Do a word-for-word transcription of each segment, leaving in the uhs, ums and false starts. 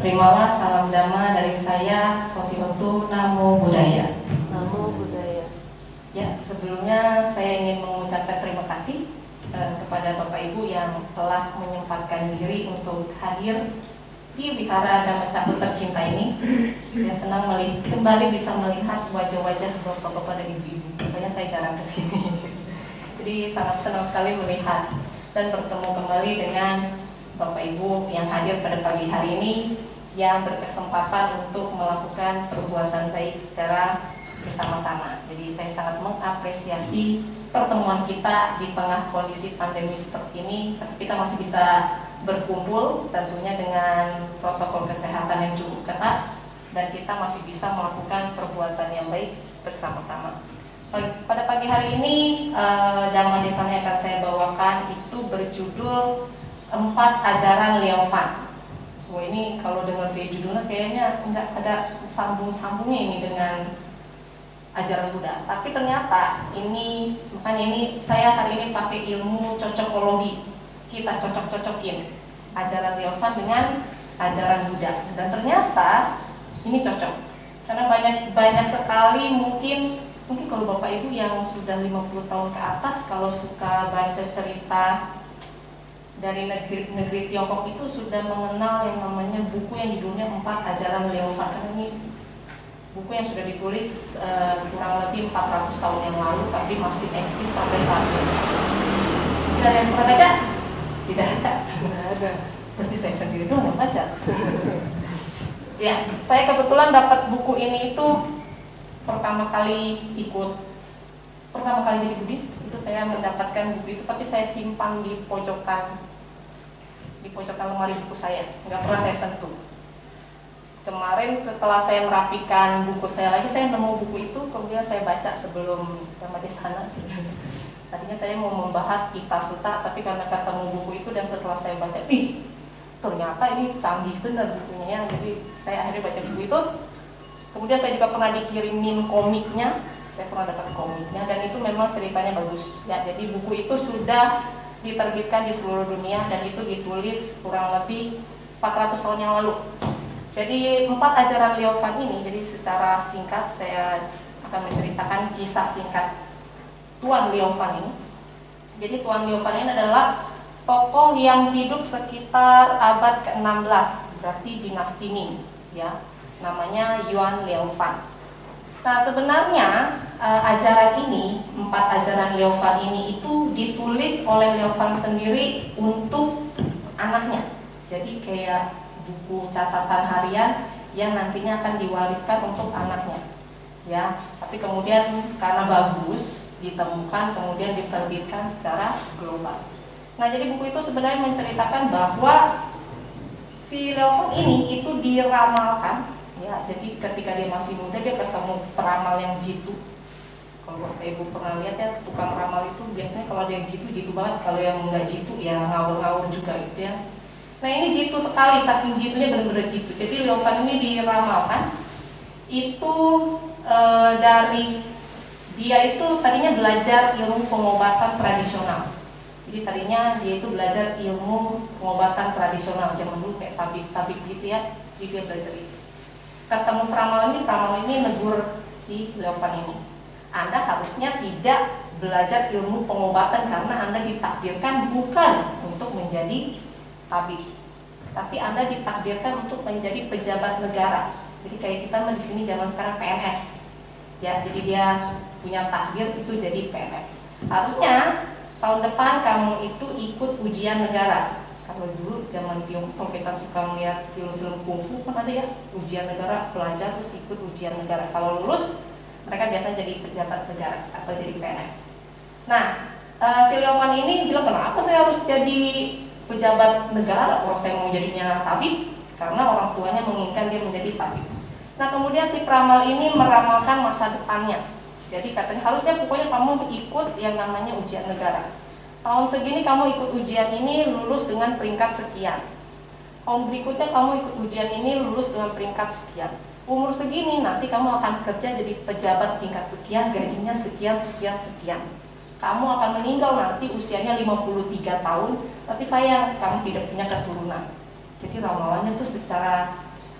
Terimalah salam dhamma dari saya, Sotiotu. Namo Buddhaya. Namo Buddhaya. Ya, sebelumnya saya ingin mengucapkan terima kasih eh, kepada Bapak Ibu yang telah menyempatkan diri untuk hadir di Wihara Dhamma Cakra tercinta ini. Saya senang melihat, kembali bisa melihat wajah-wajah Bapak-Bapak dan Ibu-Ibu. Biasanya saya jarang ke sini. Jadi sangat senang sekali melihat dan bertemu kembali dengan Bapak Ibu yang hadir pada pagi hari ini, yang berkesempatan untuk melakukan perbuatan baik secara bersama-sama. Jadi saya sangat mengapresiasi pertemuan kita di tengah kondisi pandemi seperti ini. Kita masih bisa berkumpul tentunya dengan protokol kesehatan yang cukup ketat, dan kita masih bisa melakukan perbuatan yang baik bersama-sama. Pada pagi hari ini eh, Dhamma Desana yang akan saya bawakan itu berjudul Empat Ajaran Liaofan. Wah, ini kalau dengar dari judulnya kayaknya nggak ada sambung-sambungnya ini dengan ajaran Buddha. Tapi ternyata ini, makanya ini saya hari ini pakai ilmu cocokologi. Kita cocok-cocokin ajaran Liaofan dengan ajaran Buddha. Dan ternyata ini cocok. Karena banyak banyak sekali mungkin mungkin kalau Bapak Ibu yang sudah lima puluh tahun ke atas, kalau suka baca cerita dari negeri, negeri Tiongkok itu sudah mengenal yang namanya buku yang judulnya Empat Ajaran Liaofan. Karena ini buku yang sudah ditulis uh, kurang lebih empat ratus tahun yang lalu, tapi masih eksis sampai saat ini. Mungkin ada yang pernah baca? Tidak ada. Tidak ada. Berarti saya sendiri doang yang baca. Ya, saya kebetulan dapat buku ini itu pertama kali ikut, pertama kali jadi Buddhis. Itu saya mendapatkan buku itu, tapi saya simpan di pojokan di pojokan lemari buku saya, nggak pernah saya sentuh. Kemarin setelah saya merapikan buku saya lagi, saya nemu buku itu, kemudian saya baca sebelum Dhamma Desana. Tadinya saya mau membahas Ita Sutta, tapi karena ketemu buku itu dan setelah saya baca, ih, ternyata ini canggih benar bukunya ya. Jadi saya akhirnya baca buku itu. Kemudian saya juga pernah dikirimin komiknya, saya pernah dapat komiknya, dan itu memang ceritanya bagus ya. Jadi buku itu sudah diterbitkan di seluruh dunia, dan itu ditulis kurang lebih empat ratus tahun yang lalu. Jadi empat ajaran Liaofan ini, jadi secara singkat saya akan menceritakan kisah singkat Tuan Liaofan ini. Jadi Tuan Liaofan ini adalah tokoh yang hidup sekitar abad ke enam belas, berarti dinasti Ming ya. Namanya Yuan Liaofan. Nah, sebenarnya uh, ajaran ini, empat ajaran Liaofan ini itu ditulis oleh Liaofan sendiri untuk anaknya. Jadi kayak buku catatan harian yang nantinya akan diwariskan untuk anaknya. Ya, tapi kemudian karena bagus ditemukan, kemudian diterbitkan secara global. Nah, jadi buku itu sebenarnya menceritakan bahwa si Liaofan ini itu diramalkan. Ya, jadi ketika dia masih muda dia ketemu peramal yang jitu. Kalau Bapak Ibu pernah lihat ya, tukang ramal itu biasanya kalau ada yang jitu, jitu banget. Kalau yang enggak jitu ya ngawur-ngawur juga gitu ya. Nah, ini jitu sekali, saking jitunya benar-benar jitu. Jadi Liaofan ini diramalkan itu e, dari dia itu tadinya belajar ilmu pengobatan tradisional. Jadi tadinya dia itu belajar ilmu pengobatan tradisional zaman dulu kayak tabib-tabib gitu ya. Jadi dia belajar itu. Ketemu peramal ini, peramal ini negur si Liaofan ini. Anda harusnya tidak belajar ilmu pengobatan karena Anda ditakdirkan bukan untuk menjadi tabib, tapi Anda ditakdirkan untuk menjadi pejabat negara. Jadi kayak kita mah di sini zaman sekarang P N S. Ya, jadi dia punya takdir itu jadi P N S. Harusnya tahun depan kamu itu ikut ujian negara. Kalau dulu zaman Tiongkok, kalau kita suka melihat film-film kungfu kan ada ya ujian negara, pelajar terus ikut ujian negara. Kalau lulus mereka biasanya jadi pejabat negara atau jadi P N S. Nah, uh, si Liaofan ini bilang, kenapa saya harus jadi pejabat negara kalau saya mau jadinya tabib? Karena orang tuanya menginginkan dia menjadi tabib. Nah, kemudian si peramal ini meramalkan masa depannya. Jadi katanya harusnya pokoknya kamu ikut yang namanya ujian negara. Tahun segini kamu ikut ujian ini lulus dengan peringkat sekian. Tahun berikutnya kamu ikut ujian ini lulus dengan peringkat sekian. Umur segini nanti kamu akan kerja jadi pejabat tingkat sekian, gajinya sekian, sekian, sekian. Kamu akan meninggal nanti usianya lima puluh tiga tahun, tapi sayang kamu tidak punya keturunan. Jadi ramalannya tuh secara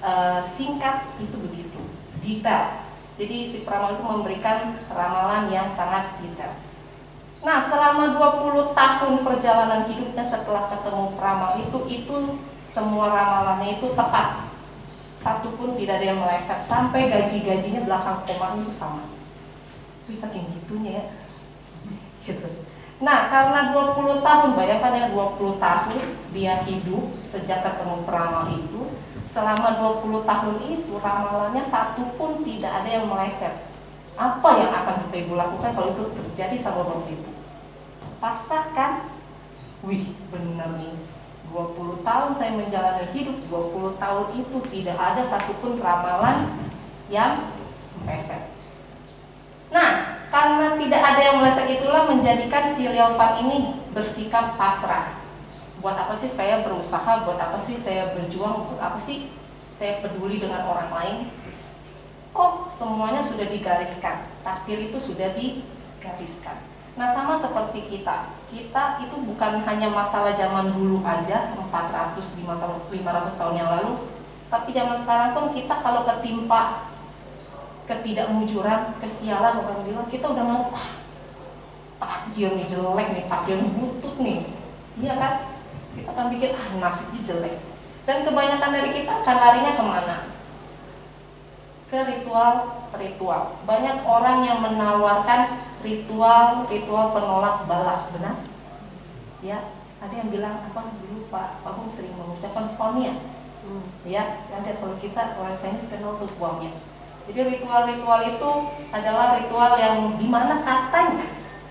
uh, singkat itu begitu detail. Jadi si peramal itu memberikan ramalan yang sangat detail. Nah, selama dua puluh tahun perjalanan hidupnya setelah ketemu peramal itu, itu semua ramalannya itu tepat. Satu pun tidak ada yang meleset, sampai gaji-gajinya belakang koma itu sama. Itu saking gitunya ya. Gitu. Nah, karena dua puluh tahun, bayangkan ya dua puluh tahun dia hidup sejak ketemu peramal itu. Selama dua puluh tahun itu ramalannya satu pun tidak ada yang meleset. Apa yang akan Bapak Ibu lakukan kalau itu terjadi sama Bapak Ibu? Pasrah kan? Wih, benar nih. dua puluh tahun saya menjalani hidup, dua puluh tahun itu tidak ada satupun ramalan yang meleset. Nah, karena tidak ada yang meleset itulah menjadikan si Leovan ini bersikap pasrah. Buat apa sih saya berusaha, buat apa sih saya berjuang, buat apa sih saya peduli dengan orang lain? Oh, semuanya sudah digariskan, takdir itu sudah digariskan. Nah, sama seperti kita, kita itu bukan hanya masalah zaman dulu aja, empat ratus lima ratus tahun yang lalu, tapi zaman sekarang pun kita kalau ketimpa ketidakmujuran, kesialan, orang bilang kita udah mau, ah, takdir nih jelek nih, takdir butut nih, iya kan? Kita akan pikir, ah nasibnya jelek. Dan kebanyakan dari kita akan larinya kemana? Ke ritual-ritual. Banyak orang yang menawarkan ritual-ritual penolak bala, benar? Ya, ada yang bilang apa dulu Pak Agung sering mengucapkan fonia. Hmm. Ya, ada kalau kita orang Chinese kenal tuh uangnya. Jadi ritual-ritual itu adalah ritual yang dimana katanya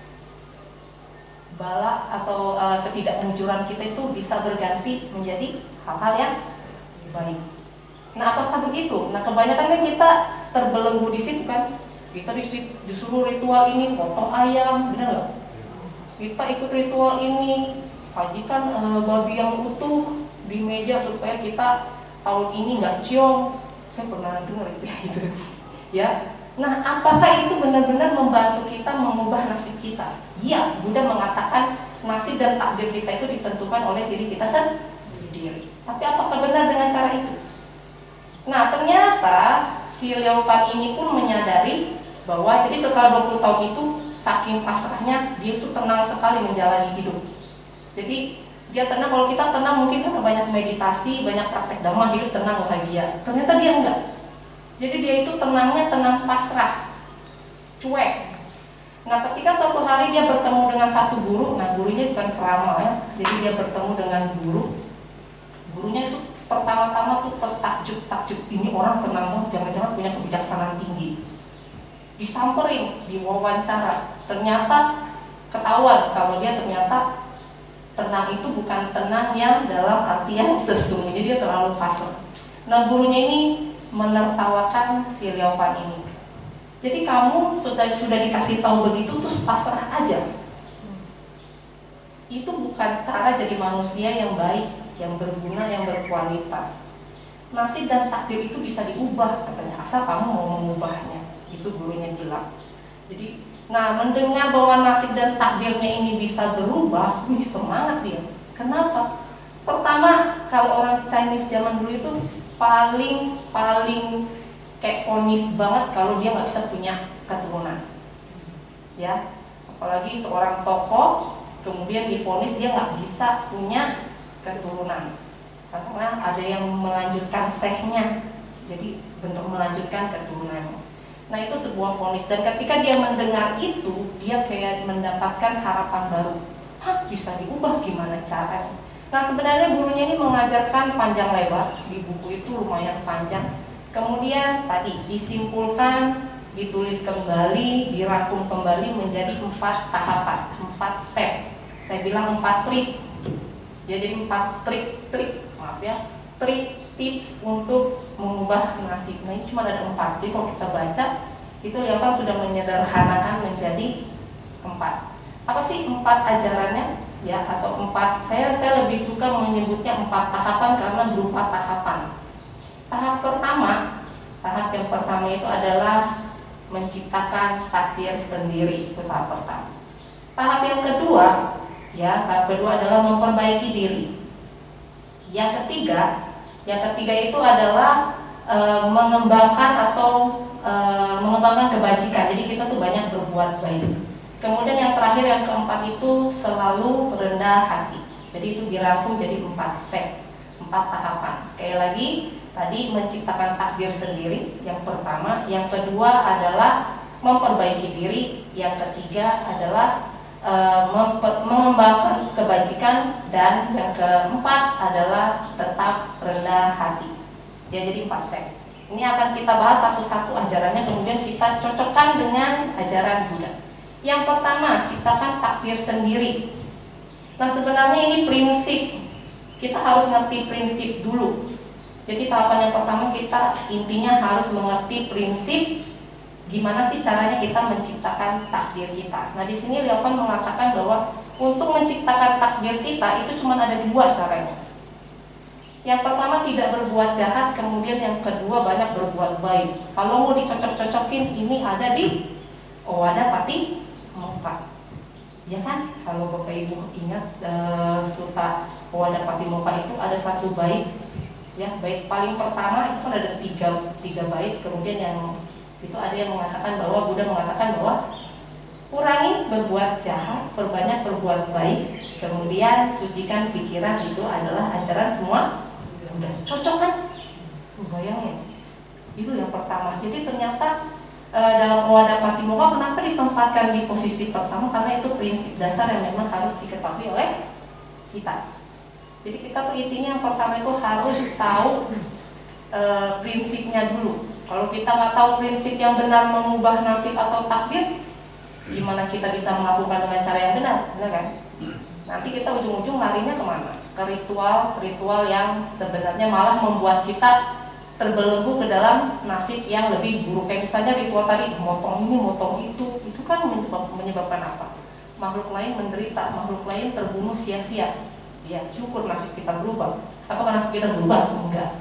bala atau uh, ketidakmujuran kita itu bisa berganti menjadi hal-hal yang baik. Nah, apakah begitu? Nah, kebanyakan kan kita terbelenggu di situ kan. Kita disuruh ritual ini potong ayam, benar nggak? Kita ikut ritual ini sajikan uh, babi yang utuh di meja supaya kita tahun ini nggak ciong. Saya pernah dengar itu gitu. Ya. Nah, apakah itu benar-benar membantu kita mengubah nasib kita? Ya, Buddha mengatakan nasib dan takdir kita itu ditentukan oleh diri kita sendiri. Tapi apakah benar dengan cara itu? Nah, ternyata si Leovan ini pun menyadari bahwa jadi setelah dua puluh tahun itu saking pasrahnya dia itu tenang sekali menjalani hidup. Jadi dia tenang, kalau kita tenang mungkin kan banyak meditasi, banyak praktek dhamma, hidup tenang bahagia. Ternyata dia enggak. Jadi dia itu tenangnya tenang pasrah, cuek. Nah, ketika suatu hari dia bertemu dengan satu guru, nah gurunya bukan peramal ya, jadi dia bertemu dengan guru. Gurunya itu pertama-tama tuh tertakjub-takjub, ini orang tenang banget, jangan-jangan punya kebijaksanaan tinggi. Disamperin, diwawancara, ternyata ketahuan kalau dia ternyata tenang itu bukan tenang yang dalam artian sesungguhnya, dia terlalu pasrah. Nah, gurunya ini menertawakan si Leovan ini. Jadi kamu sudah sudah dikasih tahu begitu terus pasrah aja. Itu bukan cara jadi manusia yang baik, yang berguna, yang berkualitas. Nasib dan takdir itu bisa diubah katanya, asal kamu mau mengubahnya. Itu gurunya bilang. Jadi, nah mendengar bahwa nasib dan takdirnya ini bisa berubah, wih semangat dia. Kenapa? Pertama, kalau orang Chinese zaman dulu itu paling paling kayak fonis banget kalau dia nggak bisa punya keturunan, ya. Apalagi seorang tokoh kemudian difonis dia nggak bisa punya keturunan karena ada yang melanjutkan sehnya, jadi bentuk melanjutkan keturunannya. Nah, itu sebuah vonis, dan ketika dia mendengar itu dia kayak mendapatkan harapan baru. Hah, bisa diubah, gimana caranya? Nah, sebenarnya gurunya ini mengajarkan panjang lebar, di buku itu lumayan panjang. Kemudian tadi disimpulkan, ditulis kembali, dirangkum kembali menjadi empat tahapan, empat step. Saya bilang empat trik. Ya, jadi empat trik-trik, maaf ya, trik tips untuk mengubah nasib. Nah, ini cuma ada empat. Jadi kalau kita baca, itu Leovan sudah menyederhanakan menjadi empat. Apa sih empat ajarannya? Ya, atau empat, saya saya lebih suka menyebutnya empat tahapan karena berupa tahapan. Tahap pertama, tahap yang pertama itu adalah menciptakan takdir sendiri, itu tahap pertama. Tahap yang kedua, ya, tahap kedua adalah memperbaiki diri. Yang ketiga, yang ketiga itu adalah e, mengembangkan atau e, mengembangkan kebajikan. Jadi kita tuh banyak berbuat baik. Kemudian yang terakhir, yang keempat itu selalu rendah hati. Jadi itu dirangkum jadi empat step, empat tahapan. Sekali lagi, tadi menciptakan takdir sendiri, yang pertama. Yang kedua adalah memperbaiki diri. Yang ketiga adalah e, mengembangkan kebajikan. Dan yang keempat adalah tetap rendah hati. Ya, jadi empat step. Ini akan kita bahas satu-satu ajarannya, kemudian kita cocokkan dengan ajaran Buddha. Yang pertama, ciptakan takdir sendiri. Nah, sebenarnya ini prinsip. Kita harus ngerti prinsip dulu. Jadi tahapan yang pertama, kita intinya harus mengerti prinsip gimana sih caranya kita menciptakan takdir kita. Nah, di sini Leovan mengatakan bahwa untuk menciptakan takdir kita itu cuma ada dua caranya. Yang pertama, tidak berbuat jahat, kemudian yang kedua banyak berbuat baik. Kalau mau dicocok-cocokin, ini ada di Owada Patimokkha. Ya kan? Kalau Bapak Ibu ingat e, Sutta Owada Patimokkha itu ada satu bait. Ya, bait paling pertama itu kan ada tiga, tiga bait. Kemudian yang itu ada yang mengatakan bahwa Buddha mengatakan bahwa kurangi berbuat jahat, perbanyak berbuat baik, kemudian sucikan pikiran. Itu adalah ajaran semua Buddha. Cocok kan? Bayangin. Itu yang pertama. Jadi ternyata e, dalam Owada Patimokkha kenapa ditempatkan di posisi pertama? Karena itu prinsip dasar yang memang harus diketahui oleh kita. Jadi kita tuh intinya yang pertama itu harus tahu e, prinsipnya dulu. Kalau kita nggak tahu prinsip yang benar mengubah nasib atau takdir, gimana kita bisa melakukan dengan cara yang benar, benar kan? Nanti kita ujung-ujung larinya kemana? Ke ritual-ritual yang sebenarnya malah membuat kita terbelenggu ke dalam nasib yang lebih buruk. Kayak misalnya ritual tadi, motong ini, motong itu, itu kan menyebab, menyebabkan apa? Makhluk lain menderita, makhluk lain terbunuh sia-sia. Ya, syukur nasib kita berubah. Apakah nasib kita berubah? Enggak.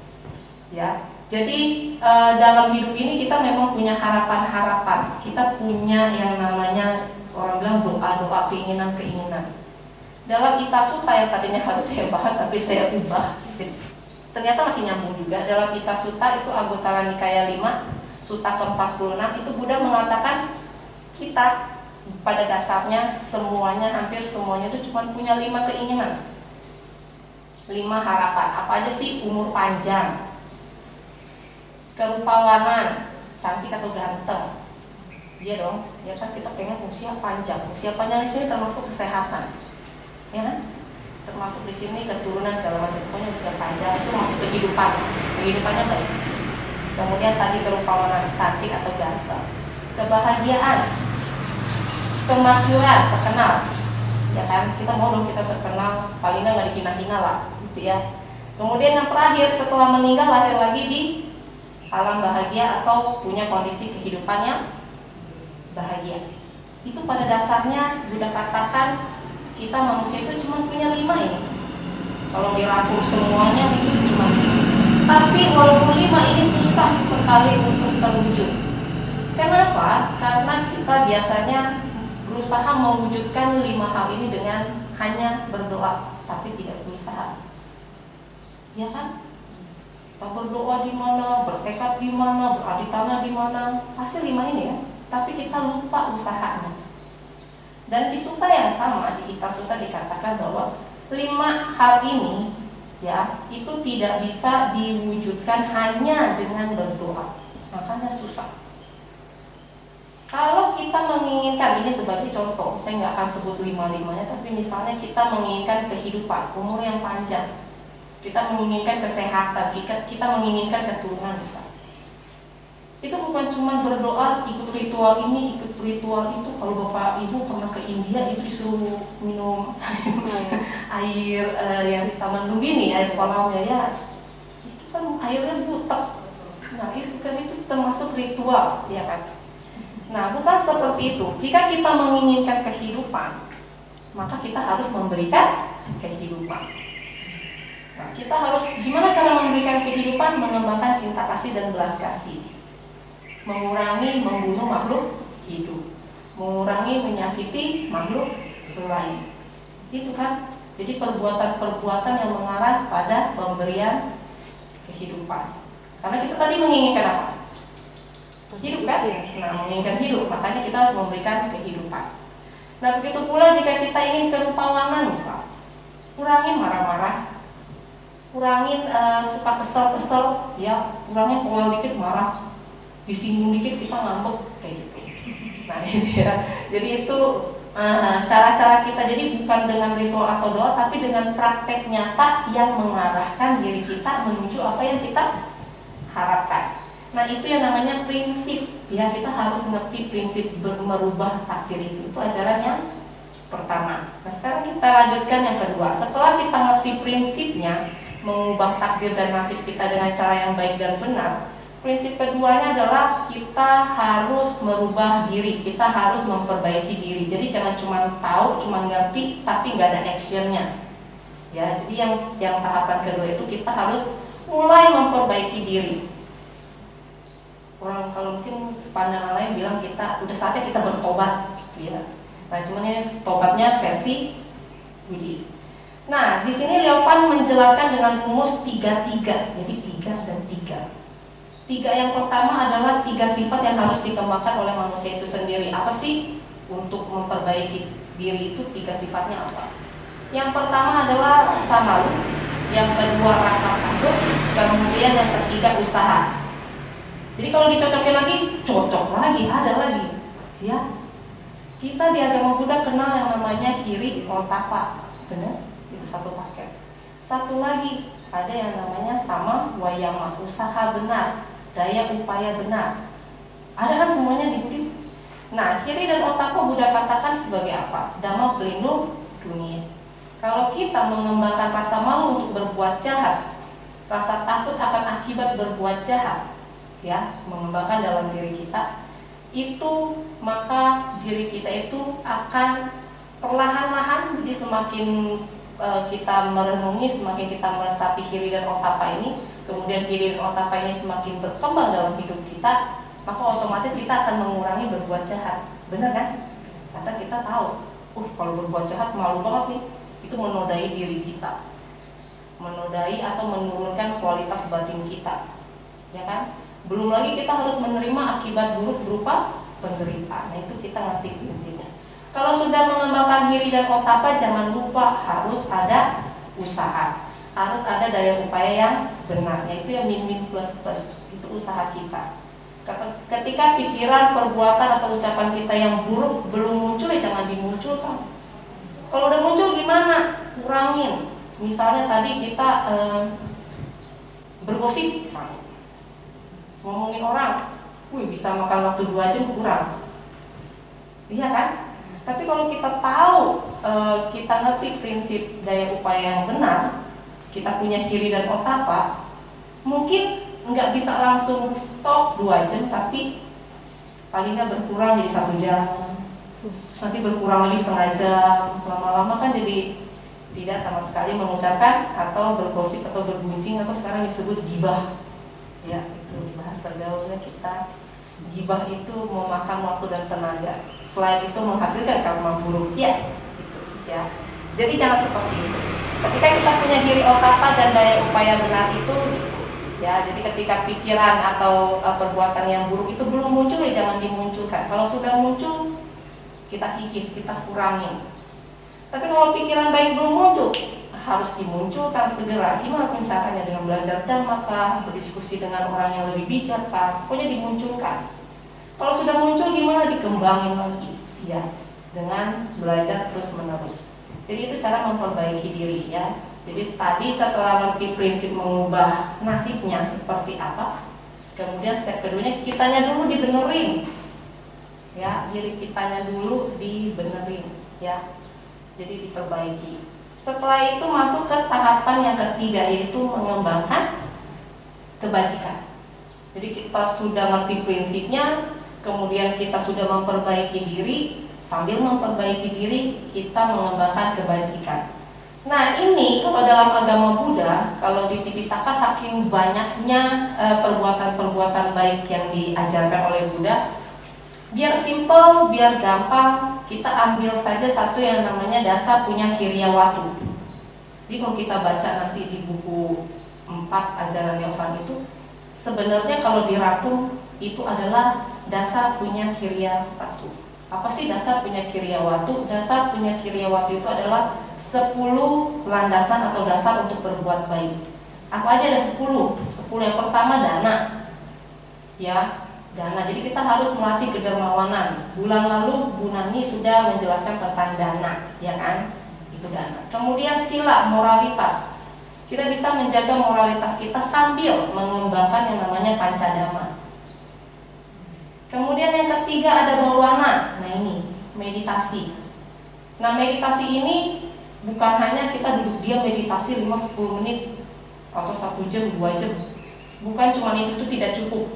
Ya. Jadi e, dalam hidup ini kita memang punya harapan-harapan. Kita punya yang namanya, orang bilang doa-doa, keinginan-keinginan. Dalam Ita Sutta yang tadinya harus saya bahas tapi saya ubah, ternyata masih nyambung juga. Dalam Ita Sutta itu Anggota Nikaya lima, Sutta ke empat puluh enam, itu Buddha mengatakan kita pada dasarnya semuanya, hampir semuanya itu cuma punya lima keinginan, lima harapan. Apa aja sih? Umur panjang, kerupawanan, cantik atau ganteng. Iya dong, ya kan, kita pengen usia panjang. Usia panjang di sini termasuk kesehatan, ya kan? Termasuk di sini keturunan segala macam. Pokoknya usia panjang itu masuk kehidupan, kehidupannya baik. Kemudian tadi kerupawanan, cantik atau ganteng, kebahagiaan, kemasyhuran, terkenal, ya kan? Kita mau dong kita terkenal, paling nggak dihina-hina lah, gitu ya. Kemudian yang terakhir, setelah meninggal lahir lagi di alam bahagia atau punya kondisi kehidupan yang bahagia. Itu pada dasarnya Buddha katakan kita manusia itu cuma punya lima ini. Kalau dirangkum semuanya itu lima. Tapi walaupun lima ini susah sekali untuk terwujud. Kenapa? Karena kita biasanya berusaha mewujudkan lima hal ini dengan hanya berdoa, tapi tidak berusaha. Ya kan? Kita berdoa di mana, bertekad di mana, beraditana di mana, pasti lima ini ya. Tapi kita lupa usahanya. Dan di sutta yang sama, di Ita Sutta dikatakan bahwa lima hal ini ya itu tidak bisa diwujudkan hanya dengan berdoa. Makanya susah. Kalau kita menginginkan, ini sebagai contoh, saya nggak akan sebut lima-limanya, tapi misalnya kita menginginkan kehidupan, umur yang panjang, kita menginginkan kesehatan, kita menginginkan keturunan besar. Itu bukan cuma berdoa, ikut ritual ini, ikut ritual itu. Kalau Bapak Ibu pernah ke India, itu disuruh minum air uh, yang di Taman Lumbini, air kolamnya ya. Itu kan airnya butek. Nah itu kan itu termasuk ritual, ya kan. Nah bukan seperti itu. Jika kita menginginkan kehidupan, maka kita harus memberikan kehidupan. Nah, kita harus, gimana cara memberikan kehidupan? Mengembangkan cinta kasih dan belas kasih, mengurangi membunuh makhluk hidup, mengurangi menyakiti makhluk lain. Itu kan, jadi perbuatan-perbuatan yang mengarah pada pemberian kehidupan. Karena kita tadi menginginkan apa? Hidup kan? Nah, menginginkan hidup, makanya kita harus memberikan kehidupan. Nah, begitu pula jika kita ingin kerupawanan, misal kurangin marah-marah, kurangin uh, suka kesel-kesel, ya, kurangin powel dikit marah, disinggung dikit kita ngambek kayak gitu. Nah, ini ya. Jadi itu uh, cara-cara kita. Jadi bukan dengan ritual atau doa, tapi dengan praktek nyata yang mengarahkan diri kita menuju apa yang kita harapkan. Nah, itu yang namanya prinsip. Ya, kita harus ngerti prinsip merubah takdir itu. Itu ajaran yang pertama. Nah, sekarang kita lanjutkan yang kedua. Setelah kita ngerti prinsipnya, mengubah takdir dan nasib kita dengan cara yang baik dan benar, prinsip keduanya adalah kita harus merubah diri, kita harus memperbaiki diri. Jadi jangan cuma tahu, cuma ngerti, tapi nggak ada actionnya. Ya, jadi yang yang tahapan kedua itu kita harus mulai memperbaiki diri. Orang kalau mungkin pandangan lain bilang kita udah saatnya kita bertobat, ya. Nah, cuman ini tobatnya versi Buddhis. Nah, di sini Leovan menjelaskan dengan rumus tiga tiga, jadi tiga dan tiga. Tiga yang pertama adalah tiga sifat yang harus dikembangkan oleh manusia itu sendiri. Apa sih untuk memperbaiki diri itu tiga sifatnya apa? Yang pertama adalah samalu, yang kedua rasa takut, kemudian yang ketiga usaha. Jadi kalau dicocokin lagi, cocok lagi, ada lagi. Ya, kita di agama Buddha kenal yang namanya hiri otapa, benar? Itu satu paket. Satu lagi ada yang namanya sama wayama, usaha benar, daya upaya benar. Ada kan semuanya di Buddhis. Nah, hiri dan otapa Buddha katakan sebagai apa? Dhamma pelindung dunia. Kalau kita mengembangkan rasa malu untuk berbuat jahat, rasa takut akan akibat berbuat jahat, ya, mengembangkan dalam diri kita, itu maka diri kita itu akan perlahan-lahan, jadi semakin e, kita merenungi, semakin kita meresapi hiri dan otapa ini, kemudian hiri dan otapa ini semakin berkembang dalam hidup kita, maka otomatis kita akan mengurangi berbuat jahat. Benar kan? Kata kita tahu, uh kalau berbuat jahat malu banget nih, itu menodai diri kita, menodai atau menurunkan kualitas batin kita, ya kan? Belum lagi kita harus menerima akibat buruk berupa penderitaan. Nah, itu kita ngerti prinsipnya. Kalau sudah mengembangkan hiri dan otapa, jangan lupa harus ada usaha, harus ada daya upaya yang benar, yaitu yang min-min plus-plus, itu usaha kita. Ketika pikiran, perbuatan atau ucapan kita yang buruk belum muncul, ya jangan dimunculkan. Kalau udah muncul gimana? Kurangin. Misalnya tadi kita eh, bergosip, misalnya ngomongin orang, wih bisa makan waktu dua jam kurang, iya kan? Tapi kalau kita tahu, e, kita ngerti prinsip daya upaya yang benar, kita punya hiri dan otapa, mungkin nggak bisa langsung stop dua jam, tapi palingnya berkurang jadi satu jam, nanti berkurang lagi setengah jam, lama-lama kan jadi tidak sama sekali mengucapkan atau bergosip atau berguncing atau sekarang disebut gibah, ya. Bahasa gaulnya kita, gibah itu memakan waktu dan tenaga, selain itu menghasilkan karma buruk, ya, gitu, ya. Jadi jangan seperti itu. Ketika kita punya diri otapa dan daya upaya benar itu, ya, jadi ketika pikiran atau uh, perbuatan yang buruk itu belum muncul, ya jangan dimunculkan. Kalau sudah muncul, kita kikis, kita kurangin. Tapi kalau pikiran baik belum muncul, harus dimunculkan segera. Gimana pun caranya, dengan belajar dhamma kah, berdiskusi dengan orang yang lebih bijak kah, pokoknya dimunculkan. Kalau sudah muncul gimana, dikembangin lagi, ya, dengan belajar terus menerus. Jadi itu cara memperbaiki diri, ya. Jadi tadi setelah mengerti prinsip mengubah nasibnya seperti apa, kemudian step keduanya kitanya dulu dibenerin, ya, diri kitanya dulu dibenerin, ya, jadi diperbaiki. Setelah itu masuk ke tahapan yang ketiga, yaitu mengembangkan kebajikan. Jadi kita sudah ngerti prinsipnya, kemudian kita sudah memperbaiki diri, sambil memperbaiki diri kita mengembangkan kebajikan. Nah, ini kalau dalam agama Buddha, kalau di Tipitaka saking banyaknya perbuatan-perbuatan baik yang diajarkan oleh Buddha, biar simple, biar gampang, kita ambil saja satu yang namanya Dasa Punya Kiryawatu. Jadi kalau kita baca nanti di buku empat ajaran Leovan itu, sebenarnya kalau dirangkum itu adalah dasar punya kirya watu. Apa sih dasar punya kirya watu? Dasar punya kirya watu itu adalah sepuluh landasan atau dasar untuk berbuat baik. Apa aja ada sepuluh? sepuluh yang pertama dana. Ya, dana. Jadi kita harus melatih kedermawanan. Bulan lalu Bu Nani sudah menjelaskan tentang dana, ya kan? Itu dana. Kemudian sila, moralitas. Kita bisa menjaga moralitas kita sambil mengembangkan yang namanya pancadama. Kemudian yang ketiga ada bawana. Nah ini, meditasi. Nah meditasi ini bukan hanya kita duduk diam meditasi lima sampai sepuluh menit atau satu jam, dua jam. Bukan cuma itu, itu tidak cukup.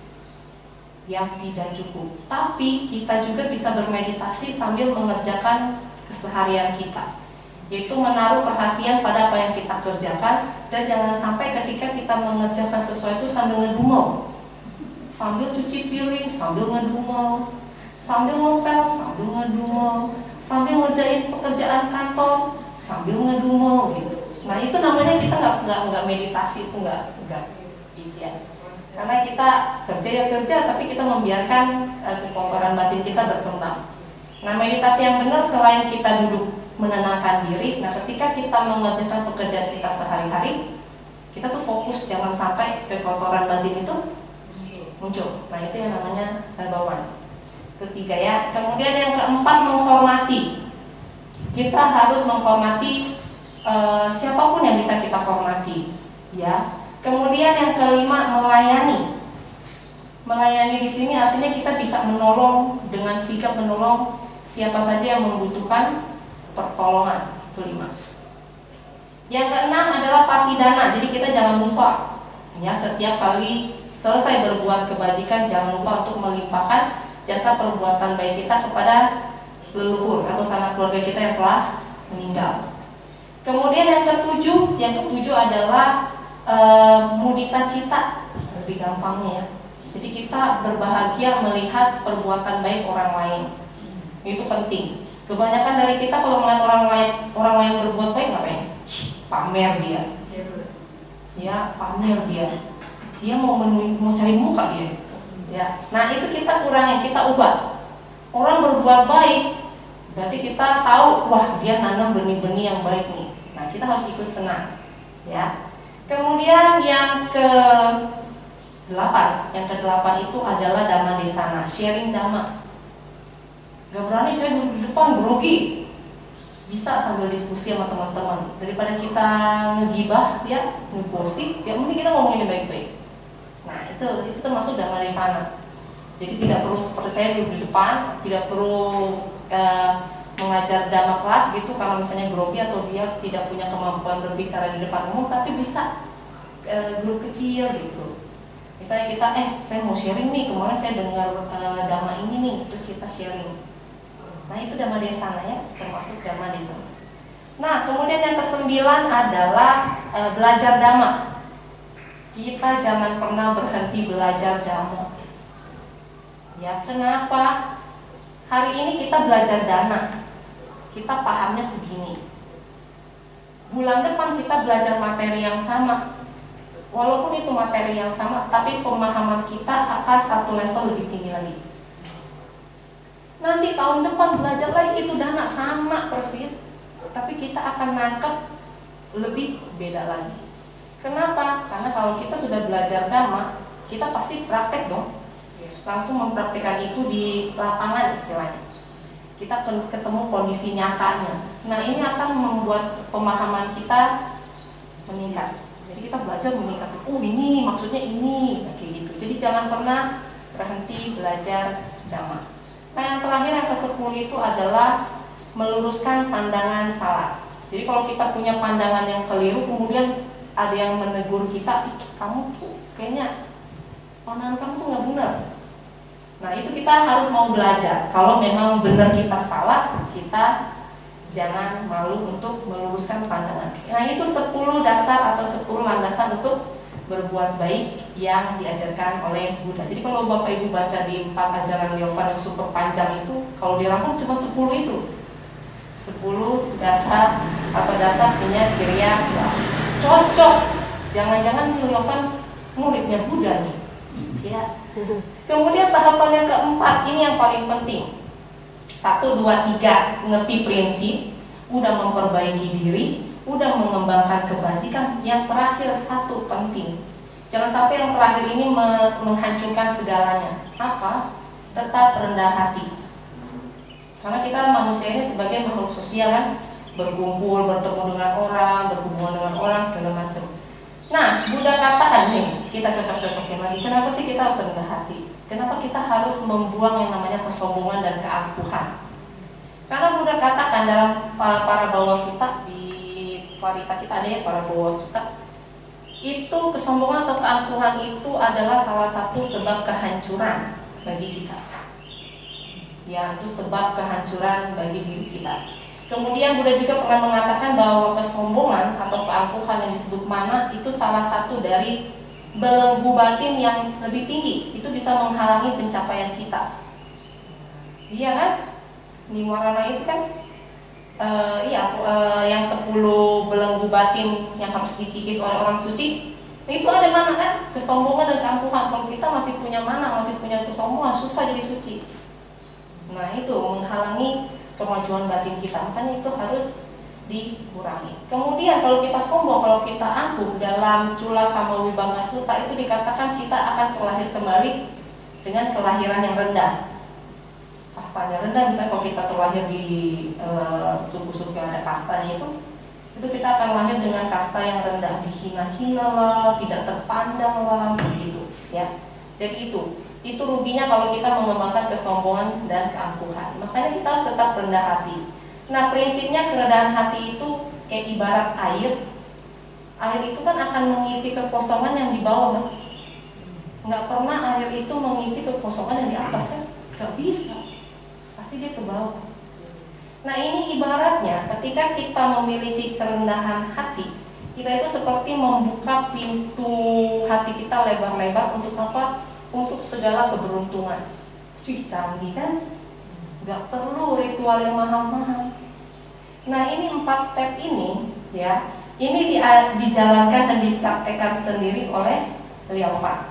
Ya, tidak cukup. Tapi kita juga bisa bermeditasi sambil mengerjakan keseharian kita, yaitu menaruh perhatian pada apa yang kita kerjakan. Dan jangan sampai ketika kita mengerjakan sesuatu sambil ngedumel, sambil cuci piring, sambil ngedumel, sambil ngepel, sambil ngedumel, sambil ngerjain pekerjaan kantor, sambil ngedumel gitu. Nah itu namanya kita nggak nggak nggak meditasi, itu nggak nggak gitu ya. Karena kita kerja ya kerja, tapi kita membiarkan uh, kekotoran batin kita berkembang. Nah meditasi yang benar selain kita duduk menenangkan diri, nah ketika kita mengerjakan pekerjaan kita sehari-hari, kita tuh fokus jangan sampai kekotoran batin itu muncul. Nah itu yang namanya darbawan. Ketiga ya. Kemudian yang keempat menghormati. Kita harus menghormati uh, siapapun yang bisa kita hormati, ya. Kemudian yang kelima melayani. Melayani di sini artinya kita bisa menolong dengan sigap menolong siapa saja yang membutuhkan pertolongan. Itu lima. Yang keenam adalah patidana. Jadi kita jangan lupa ya, setiap kali selesai berbuat kebajikan jangan lupa untuk melimpahkan jasa perbuatan baik kita kepada leluhur atau sanak keluarga kita yang telah meninggal. Kemudian yang ketujuh, yang ketujuh adalah e, mudita cita, lebih gampangnya ya. Jadi kita berbahagia melihat perbuatan baik orang lain. Itu penting. Kebanyakan dari kita kalau melihat orang lain orang lain berbuat baik ngapain? Pamer dia. Ya, pamer dia. Dia mau menu, mau cari muka dia gitu. Ya. Nah, itu kita kurangin, kita ubah. Orang berbuat baik berarti kita tahu, wah dia nanam benih-benih yang baik nih. Nah, kita harus ikut senang. Ya. Kemudian yang ke delapan, yang ke delapan itu adalah dhamma desana, sharing dhamma. Gak berani saya duduk di depan grogi, bisa sambil diskusi sama teman-teman. Daripada kita ngegibah, ya ngegosip, ya mending kita ngomongin yang baik-baik. Nah itu itu termasuk dhamma desana. Jadi tidak perlu seperti saya duduk di depan, tidak perlu eh, mengajar dhamma kelas gitu kalau misalnya grogi atau dia tidak punya kemampuan berbicara di depan umum, tapi bisa eh, grup kecil gitu. Misalnya kita, eh saya mau sharing nih, kemarin saya dengar eh, dhamma ini nih, terus kita sharing. Nah itu dhamma desana ya, termasuk dhamma desana. Nah kemudian yang kesembilan adalah e, belajar dhamma. Kita jangan pernah berhenti belajar dhamma. Ya kenapa? Hari ini kita belajar dana, kita pahamnya segini. Bulan depan kita belajar materi yang sama. Walaupun itu materi yang sama, tapi pemahaman kita akan satu level lebih tinggi lagi. Nanti tahun depan belajar lagi itu dana sama persis, tapi kita akan nangkep lebih beda lagi. Kenapa? Karena kalau kita sudah belajar dhamma, kita pasti praktek dong, langsung mempraktikkan itu di lapangan istilahnya. Kita ketemu kondisi nyatanya. Nah ini akan membuat pemahaman kita meningkat. Jadi kita belajar meningkat. Oh ini maksudnya ini, kayak gitu. Jadi jangan pernah berhenti belajar dhamma. Nah yang terakhir yang kesepuluh itu adalah meluruskan pandangan salah. Jadi kalau kita punya pandangan yang keliru, kemudian ada yang menegur kita, ih kamu tuh kayaknya pandangan kamu tuh nggak benar. Nah itu kita harus mau belajar. Kalau memang benar kita salah, kita jangan malu untuk meluruskan pandangan. Nah itu sepuluh dasar atau sepuluh landasan untuk berbuat baik yang diajarkan oleh Buddha. Jadi kalau Bapak Ibu baca di empat ajaran Leovan yang super panjang itu, kalau dirangkum cuma sepuluh itu. sepuluh dasar atau dasar punya kirya cocok. Jangan-jangan Leovan muridnya Buddha nih. Ya. Kemudian tahapan yang keempat, ini yang paling penting. Satu, dua, tiga, ngerti prinsip, udah memperbaiki diri, udah mengembangkan kebajikan. Yang terakhir satu penting, jangan sampai yang terakhir ini menghancurkan segalanya. Apa? Tetap rendah hati. Karena kita manusia ini sebagai makhluk sosial kan, berkumpul, bertemu dengan orang, berhubungan dengan orang, segala macam. Nah, Buddha katakan nih, kita cocok-cocokin lagi, kenapa sih kita harus rendah hati? Kenapa kita harus membuang yang namanya kesombongan dan keangkuhan? Karena Buddha katakan dalam para bawa sutta, di parita kita ada ya para bawa sutta, itu kesombongan atau keangkuhan itu adalah salah satu sebab kehancuran bagi kita. Ya, itu sebab kehancuran bagi diri kita. Kemudian Buddha juga pernah mengatakan bahwa kesombongan atau keangkuhan yang disebut mana itu salah satu dari belenggu batin yang lebih tinggi. Itu bisa menghalangi pencapaian kita. Iya kan? Niwarana itu kan uh, iya, uh, yang sepuluh belenggu batin yang harus dikikis oleh orang suci. Itu ada mana kan? Kesombongan dan keangkuhan. Kalau kita masih punya mana, masih punya kesombongan, susah jadi suci. Nah, itu menghalangi kemajuan batin kita, makanya itu harus dikurangi. Kemudian kalau kita sombong, kalau kita angkuh, dalam Cula Kamawibangga Sutta itu dikatakan kita akan terlahir kembali dengan kelahiran yang rendah, kastanya rendah. Misalnya kalau kita terlahir di suku-suku e, yang ada kastanya itu, itu kita akan lahir dengan kasta yang rendah, dihina-hina lah, tidak terpandang lah, begitu ya. Jadi itu itu ruginya kalau kita mengembangkan kesombongan dan keangkuhan. Makanya kita harus tetap rendah hati. Nah, prinsipnya kerendahan hati itu kayak ibarat air. Air itu kan akan mengisi kekosongan yang di bawah. Nggak pernah air itu mengisi kekosongan yang di atas kan? Nggak bisa. Pasti dia ke bawah. Nah, ini ibaratnya ketika kita memiliki kerendahan hati, kita itu seperti membuka pintu hati kita lebar-lebar untuk apa? Untuk segala keberuntungan. Cuy, canggih kan? Gak perlu ritual yang mahal-mahal. Nah, ini empat step ini ya, ini di, dijalankan dan dipraktekkan sendiri oleh Liao Fan.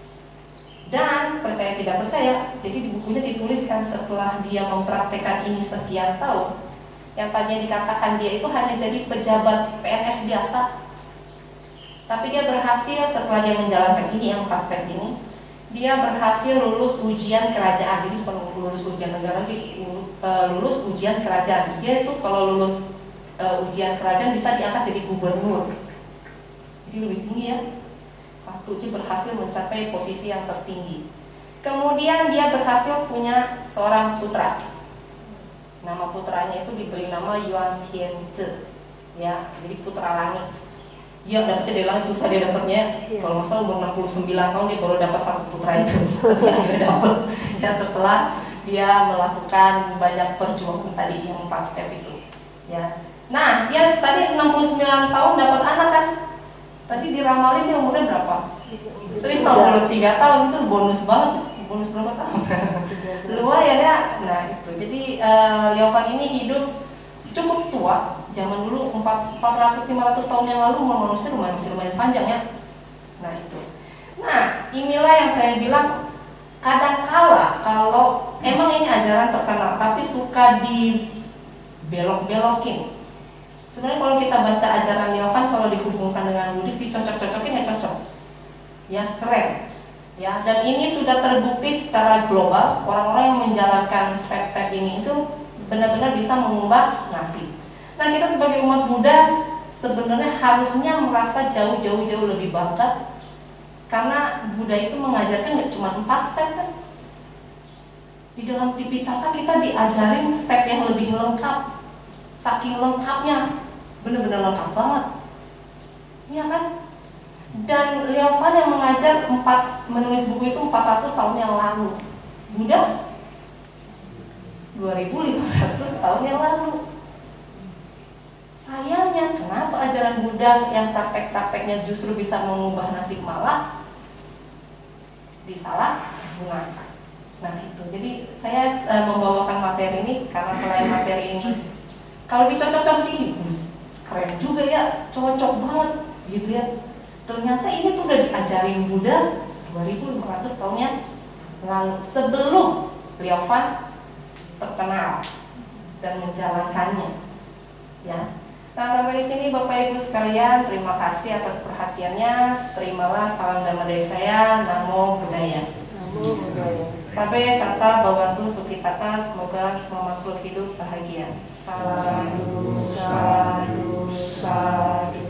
Dan percaya tidak percaya, jadi di bukunya dituliskan setelah dia mempraktekkan ini sekian tahun, yang tadinya dikatakan dia itu hanya jadi pejabat P N S biasa, tapi dia berhasil setelah dia menjalankan ini yang empat step ini, dia berhasil lulus ujian kerajaan. Jadi bukan lulus ujian negara lagi, lulus ujian kerajaan. Dia itu kalau lulus uh, ujian kerajaan bisa diangkat jadi gubernur. Jadi lebih tinggi ya. Satu, dia berhasil mencapai posisi yang tertinggi. Kemudian dia berhasil punya seorang putra. Nama putranya itu diberi nama Yuan Tianzi. Ya, jadi putra langit. Ya, dapetnya dari langit susah dia dapetnya. Ya. Kalau nggak salah umur enam puluh sembilan tahun dia baru dapat satu putra itu. Akhirnya dapat. Ya, setelah dia melakukan banyak perjuangan tadi yang empat step itu. Ya. Nah, dia tadi enam puluh sembilan tahun dapat anak kan? Tadi diramalin dia umurnya berapa? lima puluh tiga tahun. Itu bonus banget. Bonus berapa tahun? Lumayan ya. Nah, itu. Jadi uh, Liao Fan ini hidup cukup tua. Zaman dulu empat ratus lima ratus tahun yang lalu umur manusia lumayan, masih lumayan panjang ya. Nah, itu. Nah, inilah yang saya bilang, kadangkala kalau emang ini ajaran terkenal tapi suka dibelok-belokin. Sebenarnya kalau kita baca ajaran Liao Fan, kalau dihubungkan dengan Buddhis, dicocok-cocokin ya cocok. Ya, keren. Ya, dan ini sudah terbukti secara global, orang-orang yang menjalankan step-step ini itu benar-benar bisa mengubah nasib. Nah, kita sebagai umat Buddha sebenarnya harusnya merasa jauh-jauh-jauh lebih bangga, karena Buddha itu mengajarkan nggak cuma empat step kan. Di dalam Tipitaka kita diajarin step yang lebih lengkap, saking lengkapnya, benar-benar lengkap banget, iya kan? Dan Liao Fan yang mengajar empat, menulis buku itu empat ratus tahun yang lalu, Buddha dua ribu lima ratus tahun yang lalu. Sayangnya, kenapa ajaran Buddha yang praktek-prakteknya justru bisa mengubah nasib malah disalahgunakan? Nah, itu. Jadi saya e, membawakan materi ini karena selain materi ini, kalau dicocok-cocok ini, keren juga ya, cocok banget, gitu ya. ternyata ini tuh udah diajarin Buddha dua ribu lima ratus tahunnya lalu sebelum Liao Fan terkenal dan menjalankannya. Ya. Nah, sampai di sini Bapak Ibu sekalian, terima kasih atas perhatiannya. Terimalah salam damai dari saya. Namo Buddhaya. Namo Buddhaya. Sampai Sata Bhawantu Sukhitata, semoga semua makhluk hidup bahagia. Salam, sadu, sadu, sadu.